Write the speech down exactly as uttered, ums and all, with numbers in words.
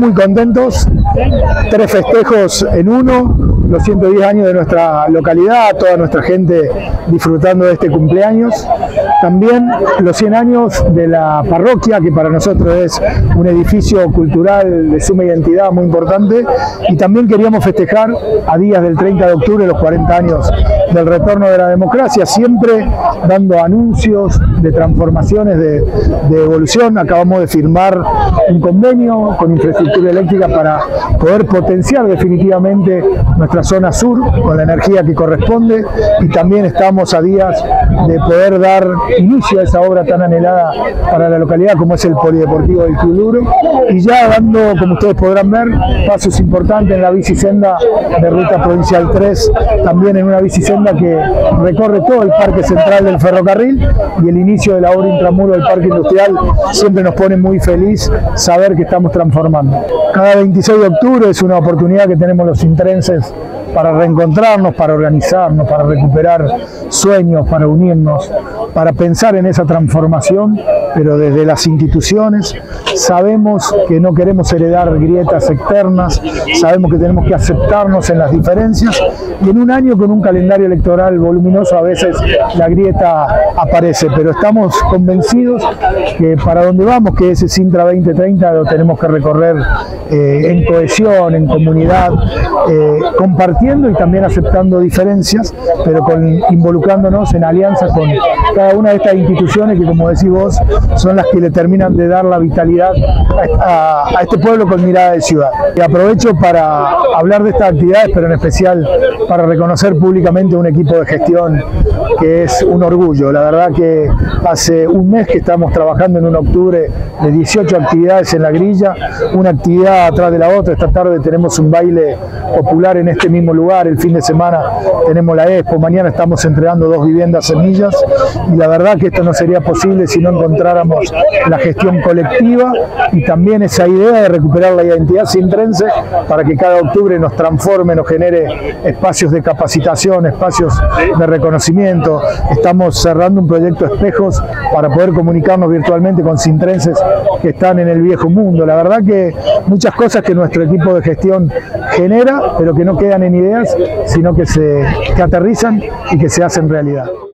Muy contentos, tres festejos en uno, los ciento diez años de nuestra localidad, toda nuestra gente disfrutando de este cumpleaños. También los cien años de la parroquia, que para nosotros es un edificio cultural de suma identidad muy importante. Y también queríamos festejar a días del treinta de octubre los cuarenta años del retorno de la democracia, siempre dando anuncios de transformaciones, de, de evolución. Acabamos de firmar un convenio con infraestructura eléctrica para poder potenciar definitivamente nuestra zona sur con la energía que corresponde, y también estamos a días de poder dar inicio a esa obra tan anhelada para la localidad como es el polideportivo del Club Luro, y ya dando, como ustedes podrán ver, pasos importantes en la bicisenda de Ruta Provincial tres, también en una bicisenda que recorre todo el parque central del ferrocarril, y el inicio de la obra intramuro del parque industrial siempre nos pone muy feliz saber que estamos transformando. Cada veintiséis de octubre es una oportunidad que tenemos los intrenses para reencontrarnos, para organizarnos, para recuperar sueños, para unirnos, para pensar en esa transformación, pero desde las instituciones. Sabemos que no queremos heredar grietas externas, sabemos que tenemos que aceptarnos en las diferencias, y en un año con un calendario electoral voluminoso a veces la grieta aparece, pero estamos convencidos que para donde vamos, que ese Sintra veinte treinta, lo tenemos que recorrer eh, en cohesión, en comunidad, eh, compartiendo y también aceptando diferencias, pero con, involucrándonos en alianzas con cada una de estas instituciones que, como decís vos, son las que le terminan de dar la vitalidad a, a, a este pueblo con mirada de ciudad. Y aprovecho para hablar de estas actividades, pero en especial para reconocer públicamente un equipo de gestión que es un orgullo. La verdad que hace un mes que estamos trabajando en un octubre de dieciocho actividades en la grilla, una actividad atrás de la otra. Esta tarde tenemos un baile popular en este mismo lugar, el fin de semana tenemos la expo, mañana estamos entregando dos viviendas semillas, y la verdad que esto no sería posible si no encontráramos la gestión colectiva y también esa idea de recuperar la identidad sintrense para que cada octubre nos transforme, nos genere espacios de capacitación, espacios de reconocimiento. Estamos cerrando un proyecto Espejos para poder comunicarnos virtualmente con sintrenses que están en el viejo mundo. La verdad que muchas cosas que nuestro equipo de gestión genera, pero que no quedan en ideas, sino que se que aterrizan y que se hacen realidad.